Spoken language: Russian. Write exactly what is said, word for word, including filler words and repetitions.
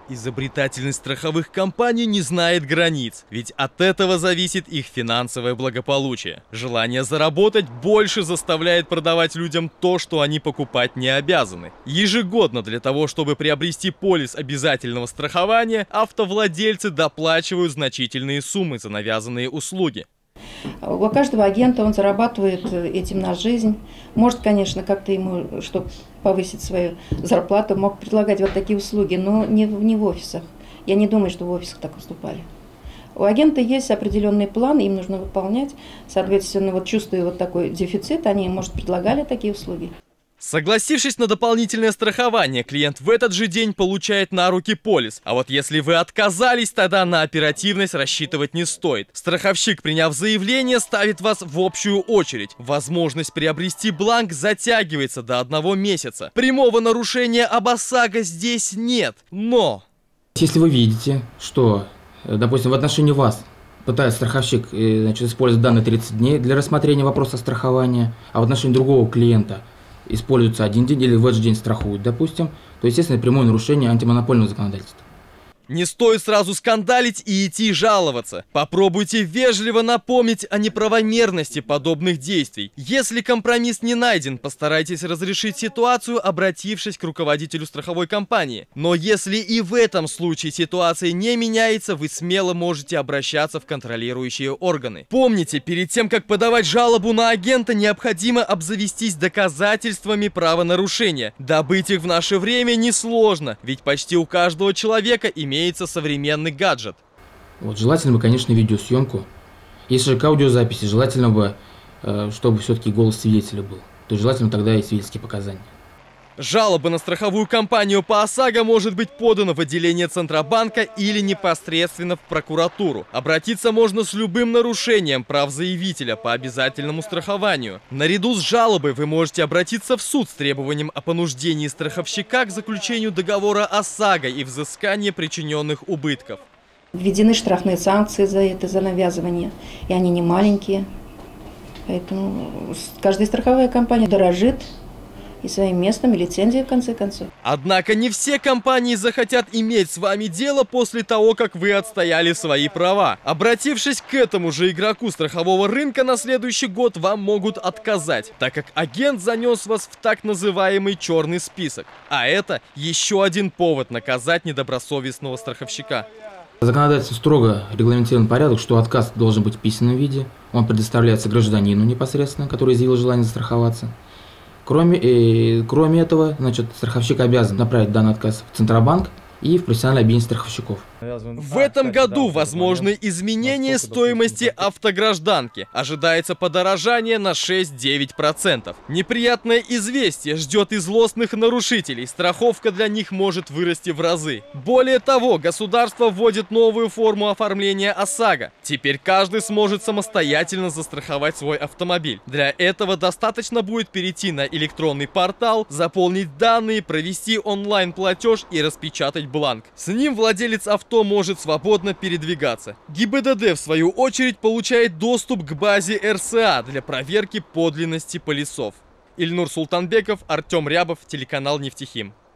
Изобретательность страховых компаний не знает границ, ведь от этого зависит их финансовое благополучие. Желание заработать больше заставляет продавать людям то, что они покупать не обязаны. Ежегодно для того, чтобы приобрести полис обязательного страхования, автовладельцы доплачивают значительные суммы за навязанные услуги. У каждого агента он зарабатывает этим на жизнь. Может, конечно, как-то ему, чтобы повысить свою зарплату, мог предлагать вот такие услуги, но не, не в офисах. Я не думаю, что в офисах так поступали. У агента есть определенный план, им нужно выполнять. Соответственно, вот чувствуя вот такой дефицит, они, может, предлагали такие услуги. Согласившись на дополнительное страхование, клиент в этот же день получает на руки полис. А вот если вы отказались, тогда на оперативность рассчитывать не стоит. Страховщик, приняв заявление, ставит вас в общую очередь. Возможность приобрести бланк затягивается до одного месяца. Прямого нарушения об ОСАГО здесь нет. Но... Если вы видите, что, допустим, в отношении вас пытается страховщик, значит, использовать данные тридцать дней для рассмотрения вопроса страхования, а в отношении другого клиента используется один день или в этот же день страхуют, допустим, то, естественно, прямое нарушение антимонопольного законодательства. Не стоит сразу скандалить и идти жаловаться. Попробуйте вежливо напомнить о неправомерности подобных действий. Если компромисс не найден, постарайтесь разрешить ситуацию, обратившись к руководителю страховой компании. Но если и в этом случае ситуация не меняется, вы смело можете обращаться в контролирующие органы. Помните, перед тем, как подавать жалобу на агента, необходимо обзавестись доказательствами правонарушения. Добыть их в наше время несложно, ведь почти у каждого человека имеется имеется современный гаджет. Вот, желательно бы, конечно, видеосъемку. Если же к аудиозаписи, желательно бы, э, чтобы все-таки голос свидетеля был. То желательно тогда и свидетельские показания. Жалоба на страховую компанию по ОСАГО может быть подана в отделение Центробанка или непосредственно в прокуратуру. Обратиться можно с любым нарушением прав заявителя по обязательному страхованию. Наряду с жалобой вы можете обратиться в суд с требованием о понуждении страховщика к заключению договора ОСАГО и взыскании причиненных убытков. Введены штрафные санкции за это, за навязывание, и они не маленькие. Поэтому каждая страховая компания дорожит и своим местом, и лицензией, в конце концов. Однако не все компании захотят иметь с вами дело после того, как вы отстояли свои права. Обратившись к этому же игроку страхового рынка на следующий год, вам могут отказать, так как агент занес вас в так называемый черный список. А это еще один повод наказать недобросовестного страховщика. Законодательством строго регламентирован порядок, что отказ должен быть в письменном виде. Он предоставляется гражданину непосредственно, который изъявил желание застраховаться. Кроме, э, кроме этого, значит, страховщик обязан направить данный отказ в Центробанк и в профессиональное объединение страховщиков. В этом году возможны изменения стоимости автогражданки. Ожидается подорожание на шесть-девять процентов. Неприятное известие ждет и злостных нарушителей. Страховка для них может вырасти в разы. Более того, государство вводит новую форму оформления ОСАГО. Теперь каждый сможет самостоятельно застраховать свой автомобиль. Для этого достаточно будет перейти на электронный портал, заполнить данные, провести онлайн-платеж и распечатать бланк. С ним владелец авто может свободно передвигаться. ГИБДД, в свою очередь, получает доступ к базе эр эс а для проверки подлинности полисов. Ильнур Султанбеков, Артем Рябов, телеканал Нефтехим.